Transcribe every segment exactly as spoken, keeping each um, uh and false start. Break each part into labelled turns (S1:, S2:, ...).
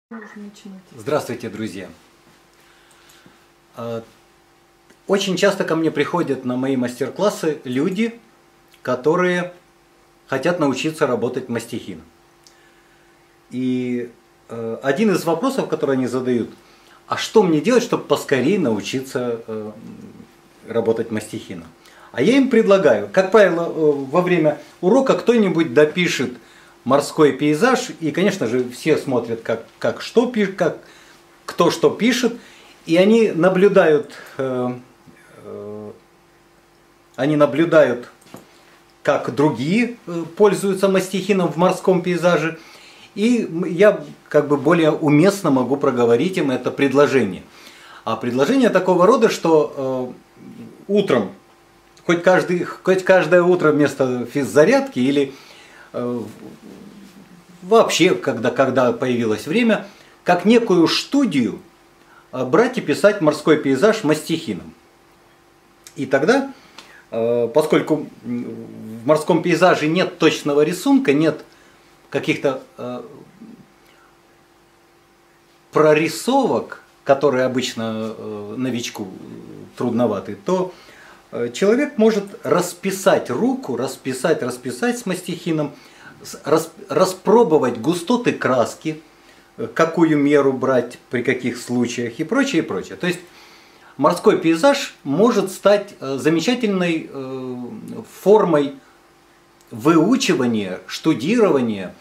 S1: Здравствуйте, друзья! Очень часто ко мне приходят на мои мастер-классы люди, которые хотят научиться работать мастихином. И один из вопросов, который они задают: а что мне делать, чтобы поскорее научиться работать мастихином? А я им предлагаю, как правило, во время урока кто-нибудь допишет морской пейзаж, и, конечно же, все смотрят, как, как что пишет, как, кто что пишет, и они наблюдают, э, э, они наблюдают, как другие пользуются мастихином в морском пейзаже, и я как бы более уместно могу проговорить им это предложение. А предложение такого рода, что э, утром, хоть, каждый, хоть каждое утро вместо физзарядки или э, вообще, когда, когда появилось время, как некую студию брать и писать морской пейзаж мастихином. И тогда, поскольку в морском пейзаже нет точного рисунка, нет каких-то прорисовок, которые обычно новичку трудноваты, то человек может расписать руку, расписать, расписать с мастихином, распробовать густоты краски, какую меру брать, при каких случаях и прочее, и прочее. То есть морской пейзаж может стать замечательной формой выучивания, штудирования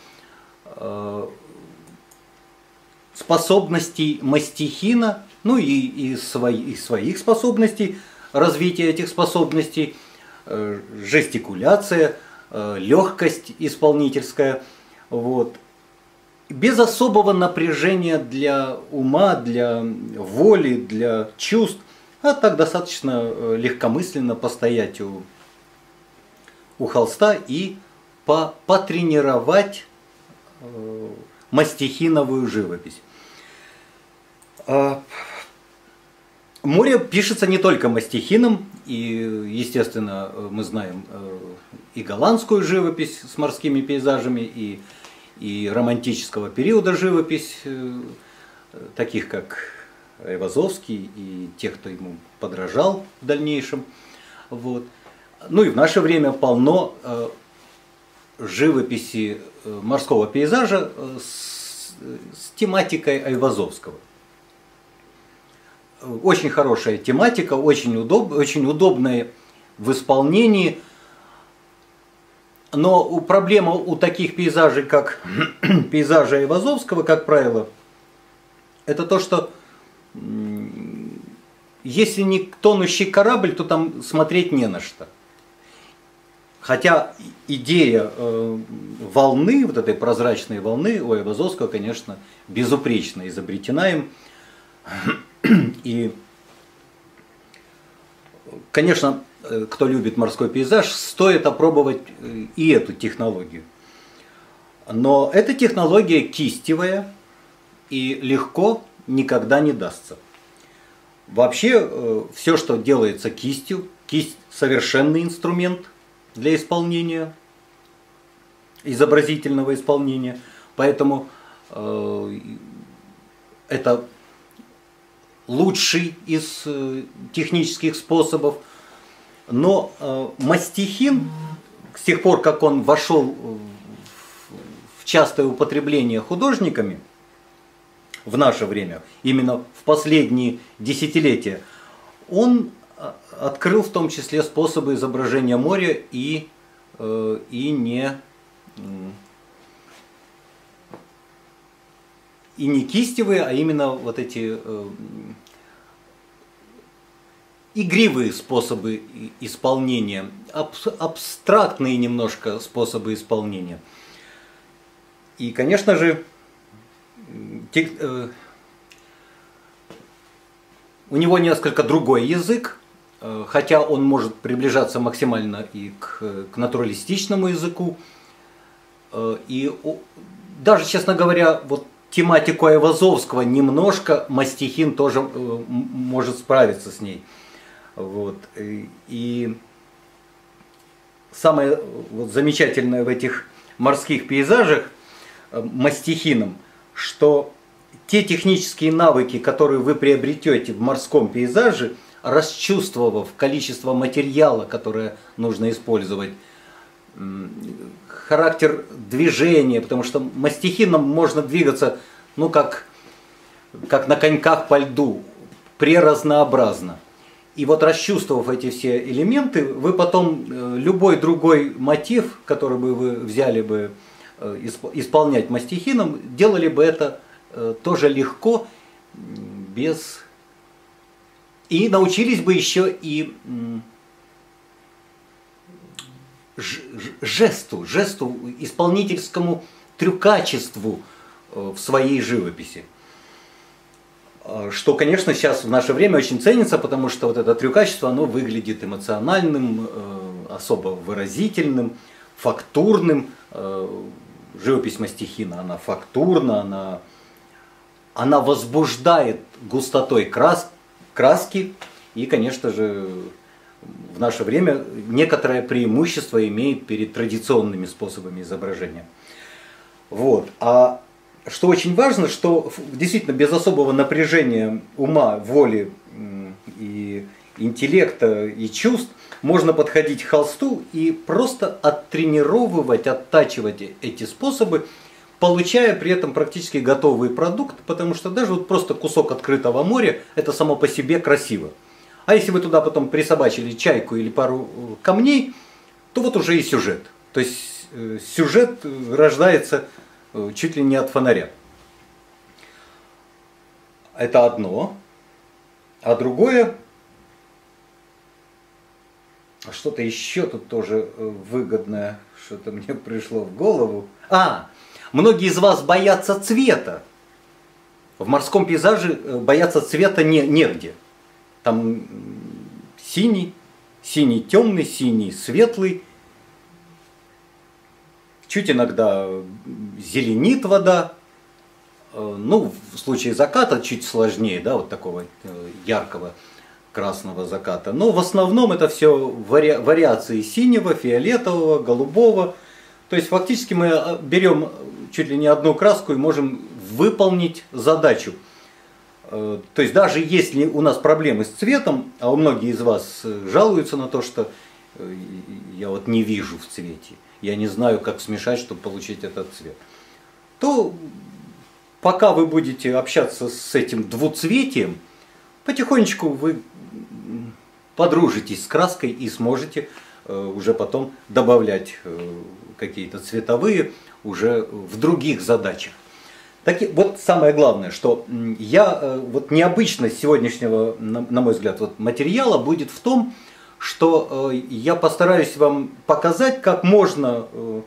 S1: способностей мастихина, ну и, и, свои, и своих способностей, развития этих способностей, жестикуляция, легкость исполнительская, вот. Без особого напряжения для ума, для воли, для чувств, а так достаточно легкомысленно постоять у, у холста и по, потренировать э, мастихиновую живопись. Море пишется не только мастихином, и, естественно, мы знаем и голландскую живопись с морскими пейзажами, и, и романтического периода живопись, таких как Айвазовский и тех, кто ему подражал в дальнейшем. Вот. Ну и в наше время полно живописи морского пейзажа с, с тематикой Айвазовского. Очень хорошая тематика, очень, удоб, очень удобная в исполнении. Но у, проблема у таких пейзажей, как пейзажи Айвазовского, как правило, это то, что если не тонущий корабль, то там смотреть не на что. Хотя идея э, волны, вот этой прозрачной волны у Айвазовского, конечно, безупречно изобретена им. И, конечно, кто любит морской пейзаж, стоит опробовать и эту технологию. Но эта технология кистевая и легко никогда не дастся. Вообще, все, что делается кистью, кисть совершенный инструмент для исполнения, изобразительного исполнения. Поэтому э, это лучший из технических способов. Но э, мастихин, с тех пор, как он вошел в частое употребление художниками в наше время, именно в последние десятилетия, он открыл в том числе способы изображения моря и, э, и не... И не кистевые, а именно вот эти э, игривые способы исполнения, аб, абстрактные немножко способы исполнения. И, конечно же, те, э, у него несколько другой язык, э, хотя он может приближаться максимально и к, к натуралистичному языку. Э, и о, даже, честно говоря, вот тематику Айвазовского немножко мастихин тоже э, может справиться с ней. Вот. И самое вот замечательное в этих морских пейзажах э, мастихином, что те технические навыки, которые вы приобретете в морском пейзаже, расчувствовав количество материала, которое нужно использовать, характер движения, потому что мастихином можно двигаться, ну, как, как на коньках по льду, преразнообразно. И вот расчувствовав эти все элементы, вы потом любой другой мотив, который бы вы взяли бы исполнять мастихином, делали бы это тоже легко, без... И научились бы еще и жесту, жесту, исполнительскому трюкачеству в своей живописи. Что, конечно, сейчас в наше время очень ценится, потому что вот это трюкачество, оно выглядит эмоциональным, особо выразительным, фактурным. Живопись мастихина, она фактурна, она, она возбуждает густотой крас, краски. И, конечно же, в наше время некоторое преимущество имеет перед традиционными способами изображения. Вот. А что очень важно, что действительно без особого напряжения ума, воли и интеллекта и чувств можно подходить к холсту и просто оттренировывать, оттачивать эти способы, получая при этом практически готовый продукт, потому что даже вот просто кусок открытого моря – это само по себе красиво. А если вы туда потом присобачили чайку или пару камней, то вот уже и сюжет. То есть сюжет рождается чуть ли не от фонаря. Это одно. А другое, что-то еще тут тоже выгодное, что-то мне пришло в голову. А, многие из вас боятся цвета. В морском пейзаже бояться цвета не, негде. Там синий, синий темный, синий светлый. Чуть иногда зеленит вода. Ну, в случае заката чуть сложнее, да, вот такого яркого красного заката. Но в основном это все вари... вариации синего, фиолетового, голубого. То есть фактически мы берем чуть ли не одну краску и можем выполнить задачу. То есть даже если у нас проблемы с цветом, а у многих из вас жалуются на то, что я вот не вижу в цвете, я не знаю, как смешать, чтобы получить этот цвет, то пока вы будете общаться с этим двуцветием, потихонечку вы подружитесь с краской и сможете уже потом добавлять какие-то цветовые уже в других задачах. Так, вот самое главное, что я, вот необычность сегодняшнего, на мой взгляд, вот материала будет в том, что я постараюсь вам показать, как можно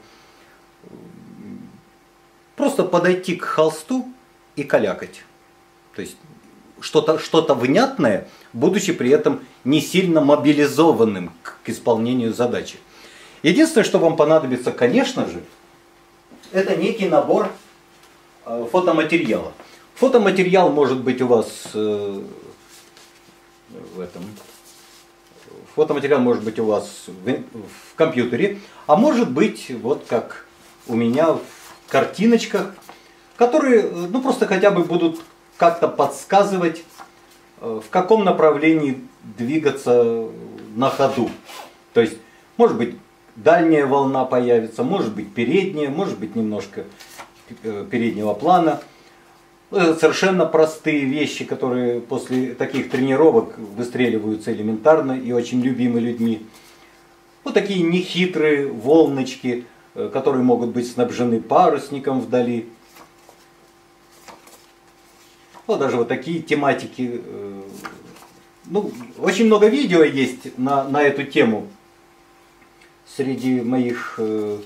S1: просто подойти к холсту и калякать. То есть что-то что-то внятное, будучи при этом не сильно мобилизованным к исполнению задачи. Единственное, что вам понадобится, конечно же, это некий набор фотоматериала. Фотоматериал может быть у вас э, в этом. Фотоматериал может быть у вас в, в компьютере, а может быть вот как у меня в картиночках, которые ну просто хотя бы будут как-то подсказывать, э, в каком направлении двигаться на ходу. То есть может быть дальняя волна появится, может быть передняя, может быть немножко переднего плана. Совершенно простые вещи, которые после таких тренировок выстреливаются элементарно и очень любимы людьми. Вот такие нехитрые волночки, которые могут быть снабжены парусником вдали. Вот даже вот такие тематики. Ну, очень много видео есть на, на эту тему среди моих,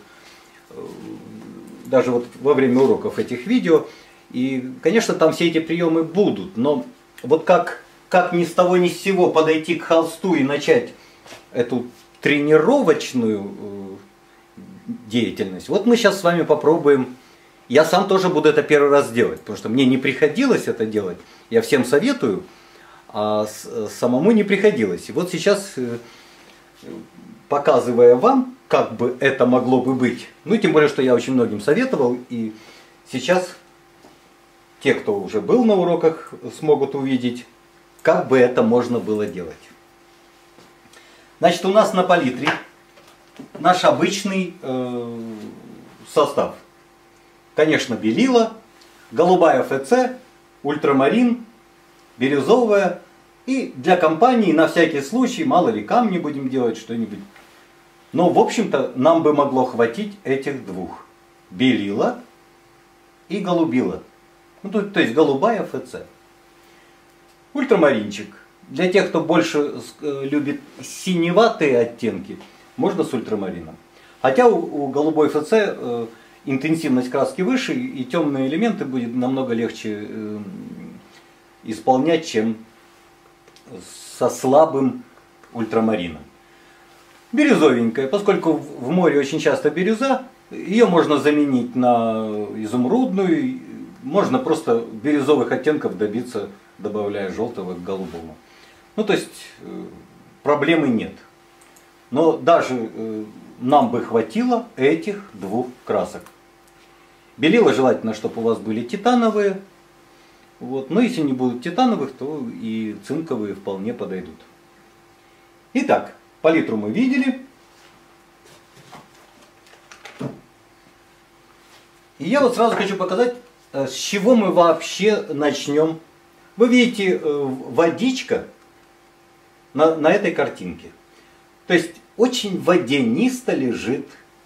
S1: даже вот во время уроков этих видео. И, конечно, там все эти приемы будут, но вот как, как ни с того ни с сего подойти к холсту и начать эту тренировочную деятельность, вот мы сейчас с вами попробуем. Я сам тоже буду это первый раз делать, потому что мне не приходилось это делать. Я всем советую, а самому не приходилось. И вот сейчас, показывая вам, как бы это могло бы быть, ну тем более, что я очень многим советовал, и сейчас те, кто уже был на уроках, смогут увидеть, как бы это можно было делать. Значит, у нас на палитре наш обычный э, состав. Конечно, белила, голубая эф цэ, ультрамарин, бирюзовая. И для компании на всякий случай, мало ли камни будем делать, что-нибудь. Но, в общем-то, нам бы могло хватить этих двух. Белила и голубила. Ну, то, то есть голубая эф цэ. Ультрамаринчик. Для тех, кто больше любит синеватые оттенки, можно с ультрамарином. Хотя у, у голубой эф цэ э, интенсивность краски выше, и темные элементы будет намного легче э, исполнять, чем со слабым ультрамарином. Бирюзовенькая, поскольку в море очень часто бирюза, ее можно заменить на изумрудную, можно просто бирюзовых оттенков добиться, добавляя желтого к голубому. Ну, то есть проблемы нет. Но даже нам бы хватило этих двух красок. Белила желательно, чтобы у вас были титановые. Вот. Но если не будут титановых, то и цинковые вполне подойдут. Итак, палитру мы видели. И я вот сразу хочу показать, с чего мы вообще начнем. Вы видите, водичка на, на этой картинке. То есть очень водянисто лежит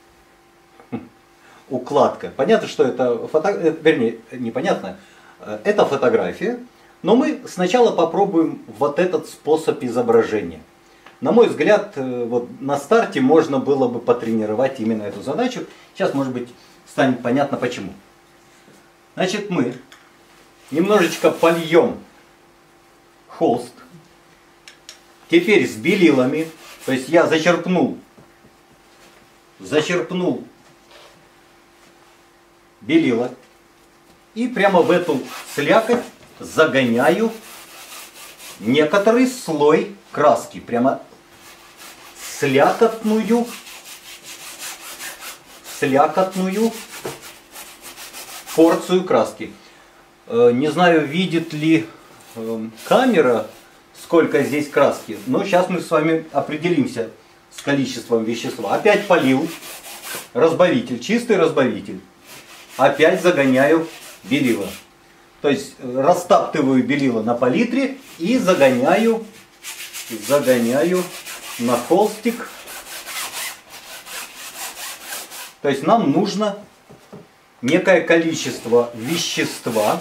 S1: укладка. Понятно, что это фото... вернее, непонятно. Это фотография, но мы сначала попробуем вот этот способ изображения. На мой взгляд, вот на старте можно было бы потренировать именно эту задачу. Сейчас, может быть, станет понятно почему. Значит, мы немножечко польем холст. Теперь с белилами, то есть я зачерпнул, зачерпнул белила. И прямо в эту слякоть загоняю некоторый слой краски. Прямо слякотную, слякотную порцию краски. Не знаю, видит ли камера, сколько здесь краски. Но сейчас мы с вами определимся с количеством вещества. Опять полил разбавитель, чистый разбавитель. Опять загоняю белила. То есть растаптываю белила на палитре и загоняю, загоняю на холстик. То есть нам нужно некое количество вещества.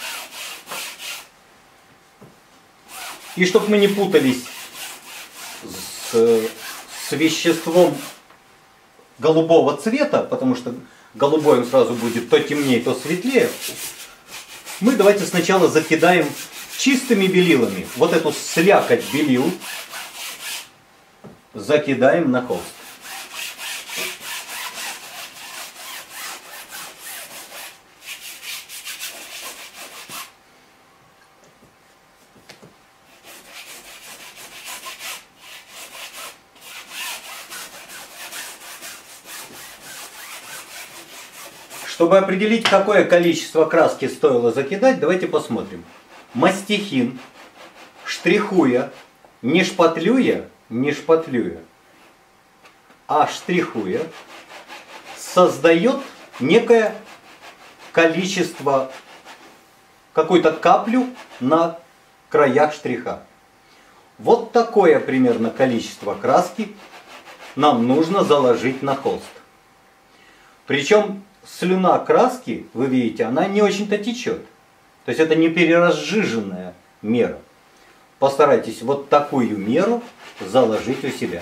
S1: И чтобы мы не путались с, с веществом голубого цвета, потому что голубой он сразу будет то темнее, то светлее, мы давайте сначала закидаем чистыми белилами. Вот эту слякоть белил закидаем на холст. Чтобы определить, какое количество краски стоило закидать, давайте посмотрим. Мастихин, штрихуя, не шпатлюя, не шпатлюя, а штрихуя, создает некое количество, какую-то каплю на краях штриха. Вот такое примерно количество краски нам нужно заложить на холст. Причем слюна краски, вы видите, она не очень-то течет. То есть это не переразжиженная мера. Постарайтесь вот такую меру заложить у себя.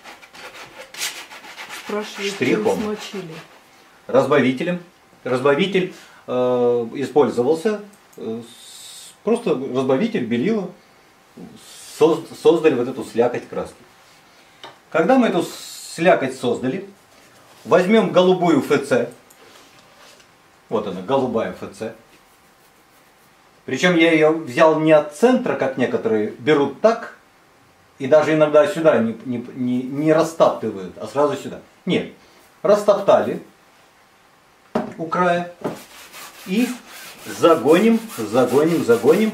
S1: Штрихом. Разбавителем. Разбавитель э, использовался. Э, просто разбавитель белила. Соз, создали вот эту слякоть краски. Когда мы эту слякоть создали, возьмем голубую эф цэ. Вот она, голубая эф цэ. Причем я ее взял не от центра, как некоторые берут так, и даже иногда сюда не, не, не, не растаптывают, а сразу сюда. Нет, растоптали у края и загоним, загоним, загоним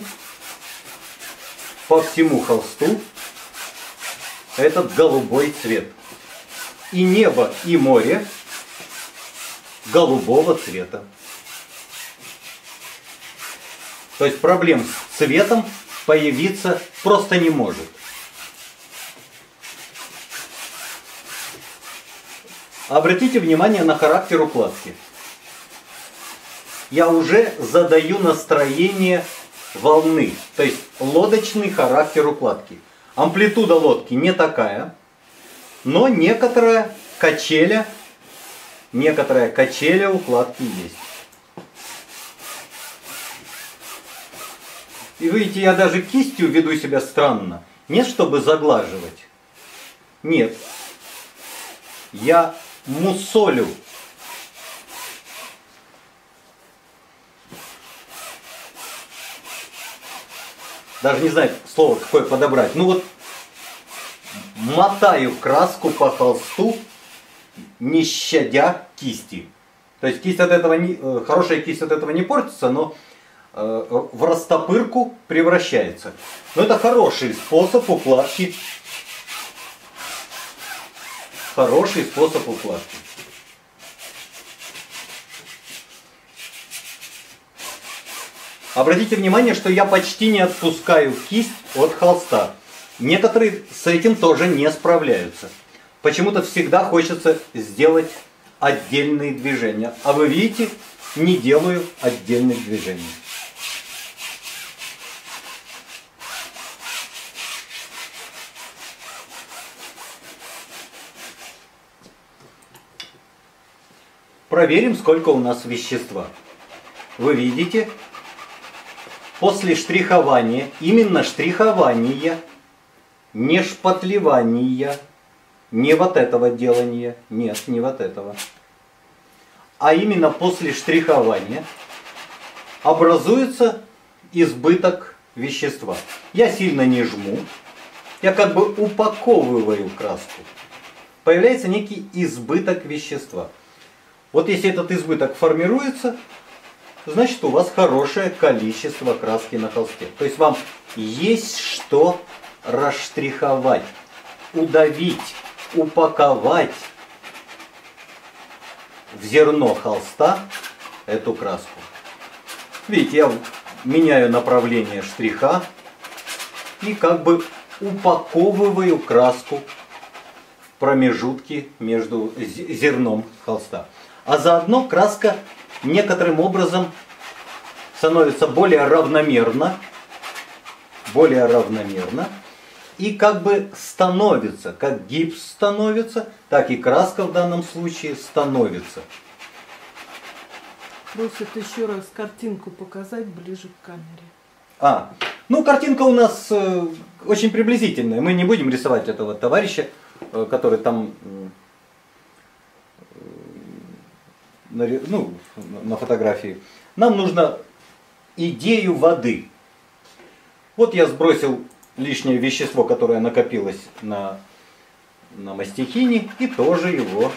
S1: по всему холсту этот голубой цвет. И небо, и море голубого цвета. То есть проблем с цветом появиться просто не может. Обратите внимание на характер укладки. Я уже задаю настроение волны, то есть лодочный характер укладки. Амплитуда лодки не такая, но некоторая качеля, некоторая качеля укладки есть. И видите, я даже кистью веду себя странно. Не чтобы заглаживать. Нет. Я мусолю. Даже не знаю слово какое подобрать. Ну вот мотаю краску по холсту, не щадя кисти. То есть кисть от этого не, хорошая кисть от этого не портится, но в растопырку превращается. Но это хороший способ укладки. Хороший способ укладки. Обратите внимание, что я почти не отпускаю кисть от холста. Некоторые с этим тоже не справляются. Почему-то всегда хочется сделать отдельные движения. А вы видите, не делаю отдельных движений. Проверим, сколько у нас вещества. Вы видите, после штрихования, именно штрихования, не шпатлевания, не вот этого делания, нет, не вот этого, а именно после штрихования образуется избыток вещества. Я сильно не жму, я как бы упаковываю краску. Появляется некий избыток вещества. Вот если этот избыток формируется, значит у вас хорошее количество краски на холсте. То есть вам есть что расштриховать, удавить, упаковать в зерно холста эту краску. Видите, я меняю направление штриха и как бы упаковываю краску в промежутке между зерном холста. А заодно краска некоторым образом становится более равномерно, более равномерно, и как бы становится, как гипс становится, так и краска в данном случае становится.
S2: Просят еще раз картинку показать ближе к камере.
S1: А, ну картинка у нас э, очень приблизительная. Мы не будем рисовать этого товарища, э, который там э, на, ну, на фотографии. Нам нужно идею воды. Вот я сбросил лишнее вещество, которое накопилось на, на мастихине, и тоже его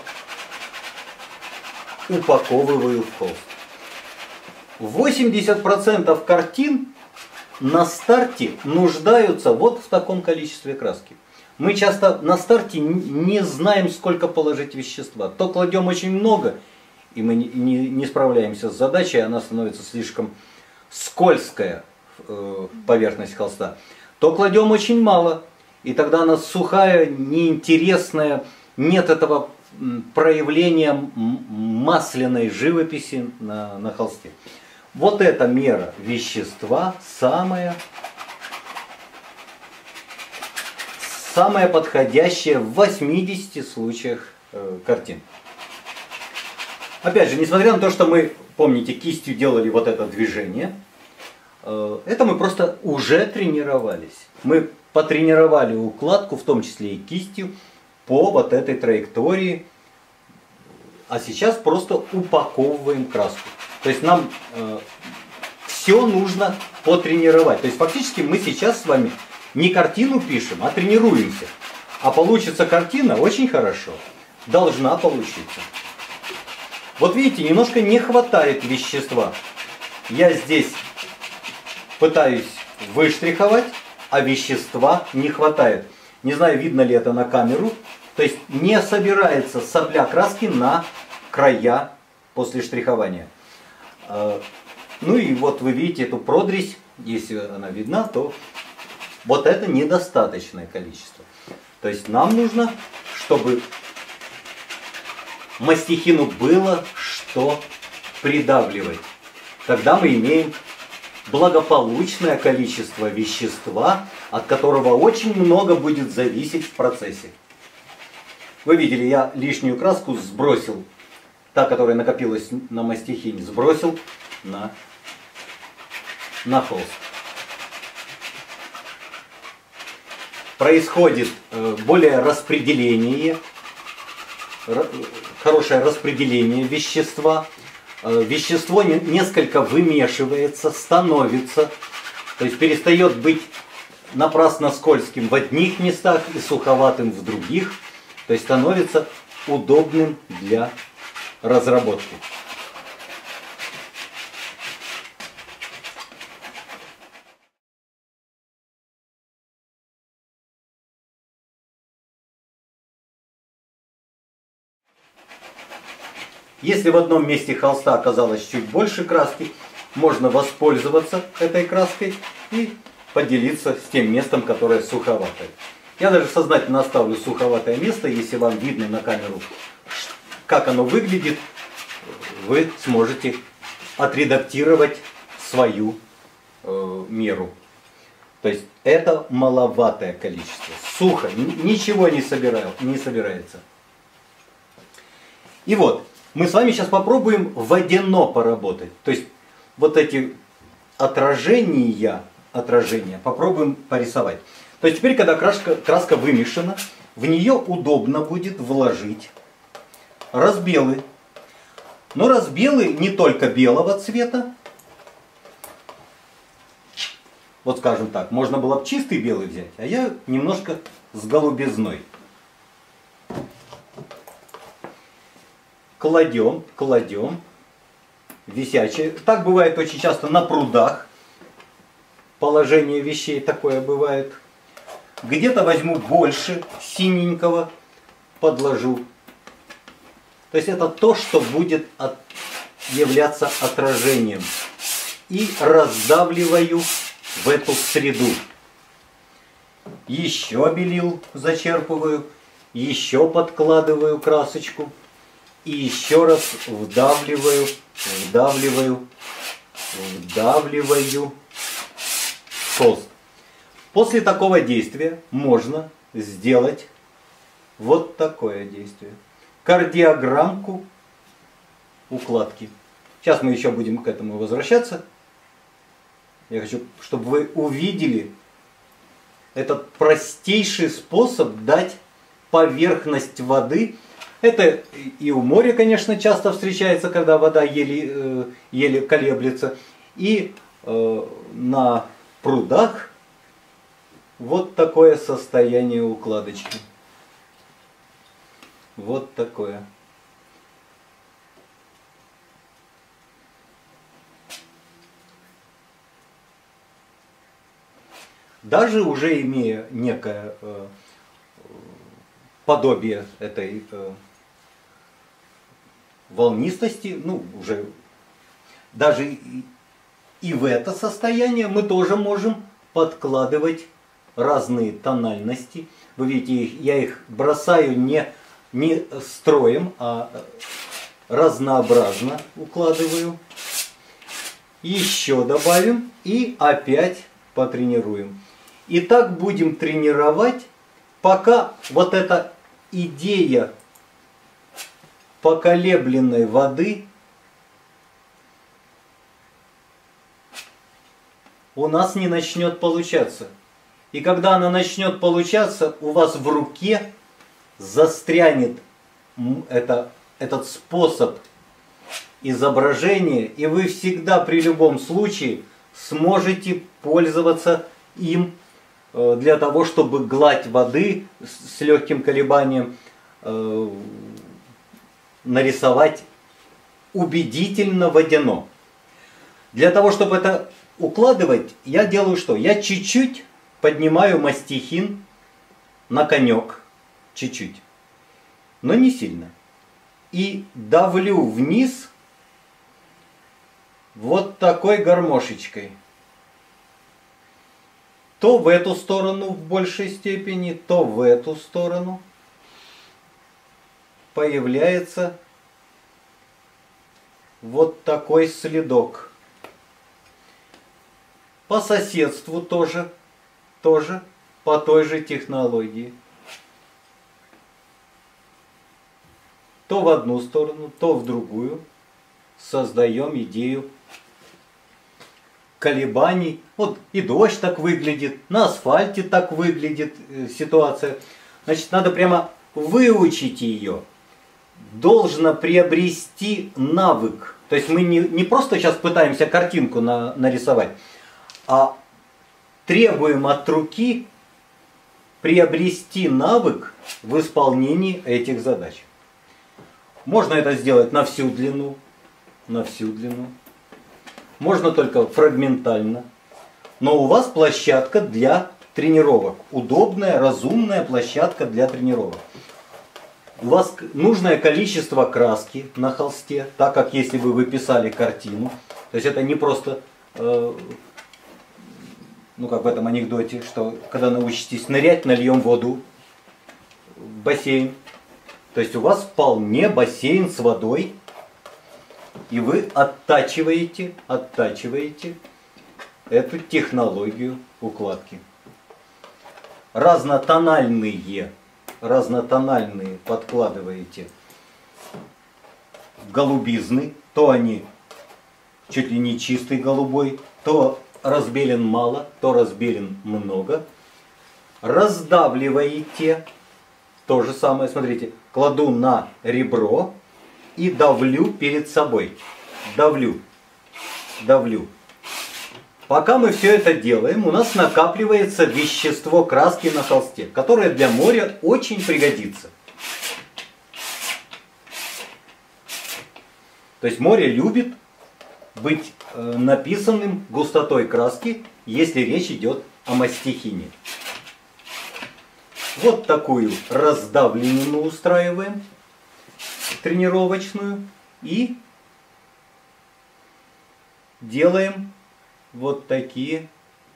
S1: упаковываю в холст. восемьдесят процентов картин на старте нуждаются вот в таком количестве краски. Мы часто на старте не знаем, сколько положить вещества. То кладем очень много, и мы не, не справляемся с задачей, она становится слишком скользкая, э, поверхность холста. То кладем очень мало, и тогда она сухая, неинтересная, нет этого проявления масляной живописи на, на холсте. Вот эта мера вещества самая, самая подходящая в восьмидесяти случаях э, картин. Опять же, несмотря на то, что мы, помните, кистью делали вот это движение, э, это мы просто уже тренировались. Мы потренировали укладку, в том числе и кистью, по вот этой траектории. А сейчас просто упаковываем краску. То есть нам э, все нужно потренировать. То есть фактически мы сейчас с вами не картину пишем, а тренируемся. А получится картина очень хорошо. Должна получиться. Вот видите, немножко не хватает вещества. я здесь пытаюсь выштриховать, а вещества не хватает. Не знаю, видно ли это на камеру. То есть не собирается сопля краски на края после штрихования. Ну и вот вы видите эту продресь, если она видна, то вот это недостаточное количество. То есть нам нужно, чтобы мастихину было что придавливать. Тогда мы имеем благополучное количество вещества, от которого очень много будет зависеть в процессе. Вы видели, я лишнюю краску сбросил, та, которая накопилась на мастихине, сбросил на, на холст. Происходит более распределение, хорошее распределение вещества. Вещество несколько вымешивается, становится, то есть перестает быть напрасно скользким в одних местах и суховатым в других, то есть становится удобным для разработки. Если в одном месте холста оказалось чуть больше краски, можно воспользоваться этой краской и поделиться с тем местом, которое суховатое. Я даже сознательно оставлю суховатое место, если вам видно на камеру, как оно выглядит, вы сможете отредактировать свою э, меру. То есть это маловатое количество. Сухо, ничего не, собираю, не собирается. И вот. Мы с вами сейчас попробуем водяно поработать. То есть вот эти отражения, отражения попробуем порисовать. То есть теперь, когда краска, краска вымешана, в нее удобно будет вложить разбелы. Но разбелы не только белого цвета. Вот скажем так, можно было бы чистый белый взять, а я немножко с голубизной. Кладем, кладем, висячие. Так бывает очень часто на прудах. Положение вещей такое бывает. Где-то возьму больше синенького, подложу. То есть это то, что будет от, являться отражением. И раздавливаю в эту среду. Еще белил зачерпываю, еще подкладываю красочку. И еще раз вдавливаю, вдавливаю, вдавливаю холст. После такого действия можно сделать вот такое действие. Кардиограммку укладки. Сейчас мы еще будем к этому возвращаться. Я хочу, чтобы вы увидели этот простейший способ дать поверхность воды. Это и у моря, конечно, часто встречается, когда вода еле, еле колеблется. И э, на прудах вот такое состояние укладочки. Вот такое. Даже уже имея некое э, подобие этой э, волнистости, ну, уже даже и, и в это состояние мы тоже можем подкладывать разные тональности. Вы видите, я их бросаю не, не строем, а разнообразно укладываю. Еще добавим и опять потренируем. И так будем тренировать, пока вот эта идея поколебленной воды у нас не начнет получаться. И когда она начнет получаться, у вас в руке застрянет это, этот способ изображения, и вы всегда при любом случае сможете пользоваться им для того, чтобы гладь воды с легким колебанием э, нарисовать убедительно водяно. Для того, чтобы это укладывать, я делаю что? Я чуть-чуть поднимаю мастихин на конек. Чуть-чуть. Но не сильно. И давлю вниз вот такой гармошечкой. То в эту сторону в большей степени, то в эту сторону появляется вот такой следок. По соседству тоже, тоже по той же технологии. То в одну сторону, то в другую создаем идею колебаний. Вот и дождь так выглядит, на асфальте так выглядит э, ситуация. Значит, надо прямо выучить ее. Должно приобрести навык. То есть мы не, не просто сейчас пытаемся картинку на, нарисовать, а требуем от руки приобрести навык в исполнении этих задач. Можно это сделать на всю длину, на всю длину. Можно только фрагментально. Но у вас площадка для тренировок. Удобная, разумная площадка для тренировок. У вас нужное количество краски на холсте, так как если бы вы писали картину. То есть это не просто, э, ну как в этом анекдоте, что когда научитесь нырять, нальем воду в бассейн. То есть у вас вполне бассейн с водой. И вы оттачиваете, оттачиваете эту технологию укладки. Разнотональные, разнотональные подкладываете голубизны. То они чуть ли не чистый голубой, то разбелен мало, то разбелен много. Раздавливаете. То же самое, смотрите, кладу на ребро. И давлю перед собой. Давлю. Давлю. Пока мы все это делаем, у нас накапливается вещество краски на холсте, которое для моря очень пригодится. То есть море любит быть э, написанным густотой краски, если речь идет о мастихине. Вот такую раздавленную мы устраиваем. Тренировочную. И делаем вот такие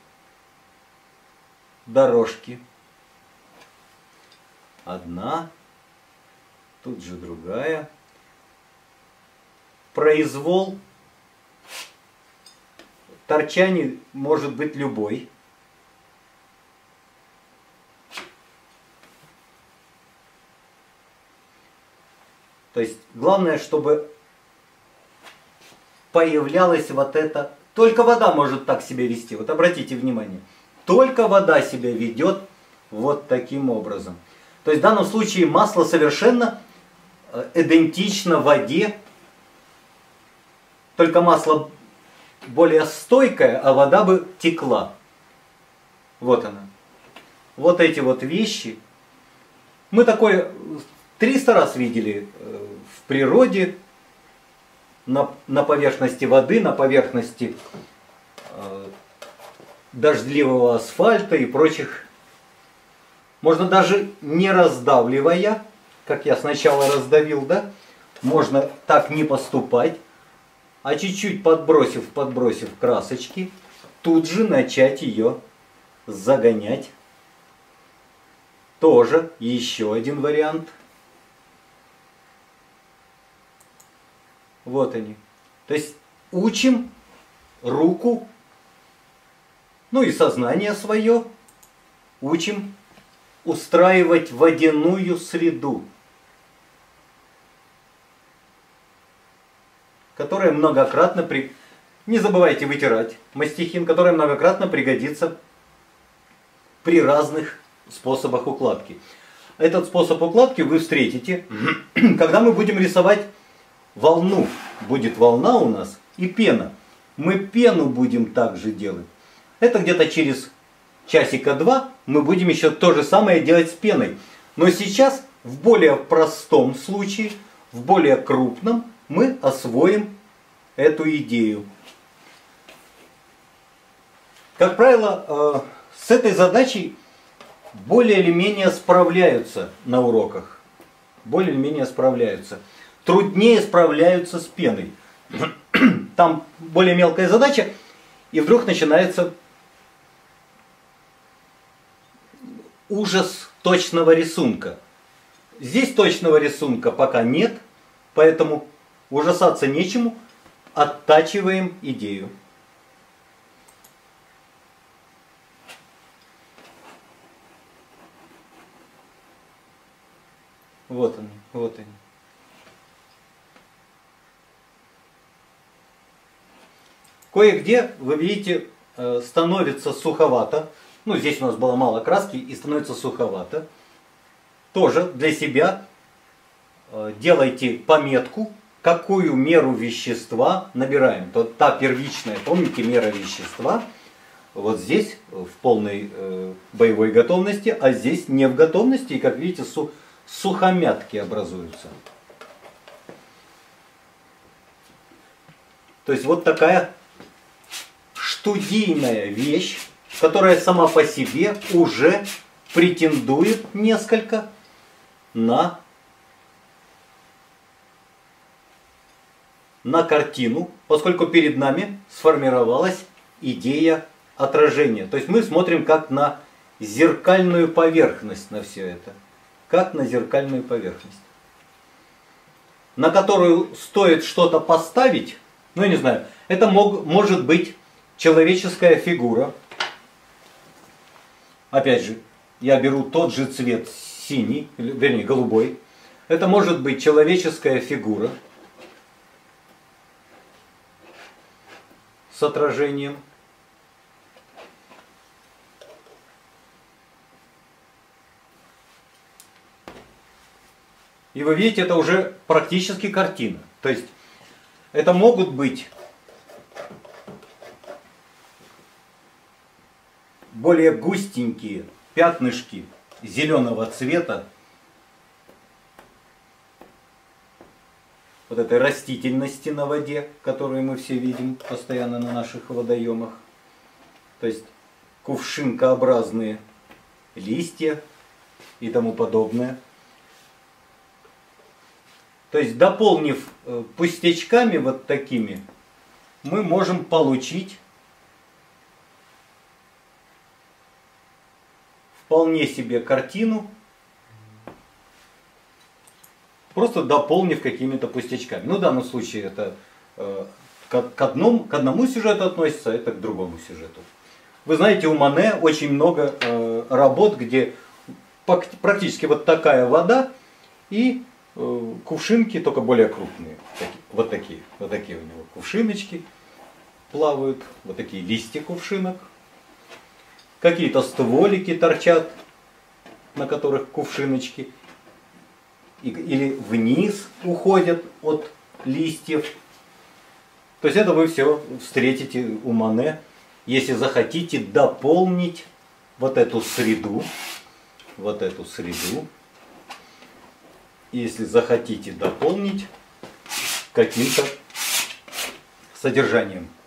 S1: дорожки. Одна, тут же другая. Произвол торчаний может быть любой. То есть главное, чтобы появлялась вот это. Только вода может так себя вести. Вот обратите внимание. Только вода себя ведет вот таким образом. То есть в данном случае масло совершенно идентично воде. Только масло более стойкое, а вода бы текла. Вот она. Вот эти вот вещи. Мы такое триста раз видели в природе, на, на поверхности воды, на поверхности э, дождливого асфальта и прочих. Можно даже не раздавливая, как я сначала раздавил, да, можно так не поступать, а чуть-чуть подбросив, подбросив красочки, тут же начать ее загонять. Тоже еще один вариант. Вот они. То есть учим руку, ну и сознание свое, учим устраивать водяную среду, которая многократно при... Не забывайте вытирать мастихин, которая многократно пригодится при разных способах укладки. Этот способ укладки вы встретите, когда мы будем рисовать волну. Будет волна у нас и пена. Мы пену будем также делать. Это где-то через часика два мы будем еще то же самое делать с пеной. Но сейчас в более простом случае, в более крупном, мы освоим эту идею. Как правило, э, с этой задачей более или менее справляются на уроках. Более или менее справляются. Труднее справляются с пеной. Там более мелкая задача, и вдруг начинается ужас точного рисунка. Здесь точного рисунка пока нет, поэтому ужасаться нечему, оттачиваем идею. Вот они, вот они. Кое-где, вы видите, становится суховато. Ну, здесь у нас было мало краски и становится суховато. Тоже для себя делайте пометку, какую меру вещества набираем. То та первичная, помните, мера вещества, вот здесь в полной э, боевой готовности, а здесь не в готовности. И, как видите, су сухомятки образуются. То есть вот такая студийная вещь, которая сама по себе уже претендует несколько на, на картину, поскольку перед нами сформировалась идея отражения. То есть мы смотрим как на зеркальную поверхность на все это. Как на зеркальную поверхность, на которую стоит что-то поставить. Ну, я не знаю, это мог, может быть человеческая фигура. Опять же, я беру тот же цвет синий, вернее голубой. Это может быть человеческая фигура с отражением. И вы видите, это уже практически картина. То есть это могут быть более густенькие пятнышки зеленого цвета вот этой растительности на воде, которую мы все видим постоянно на наших водоемах. То есть кувшинкообразные листья и тому подобное. То есть дополнив пустячками вот такими, мы можем получить вполне себе картину, просто дополнив какими-то пустячками. Ну, в данном случае это э, к, к, одному, к одному сюжету относится, а это к другому сюжету. Вы знаете, у Мане очень много э, работ, где практически вот такая вода и э, кувшинки, только более крупные. Вот такие, вот такие у него кувшиночки плавают, вот такие листья кувшинок. Какие-то стволики торчат, на которых кувшиночки. Или вниз уходят от листьев. То есть это вы все встретите у Мане, если захотите дополнить вот эту среду. Вот эту среду. Если захотите дополнить каким-то содержанием.